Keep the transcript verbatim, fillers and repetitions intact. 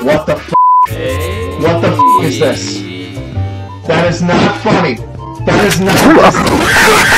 What the f? What the f is this? That is not funny. That is not.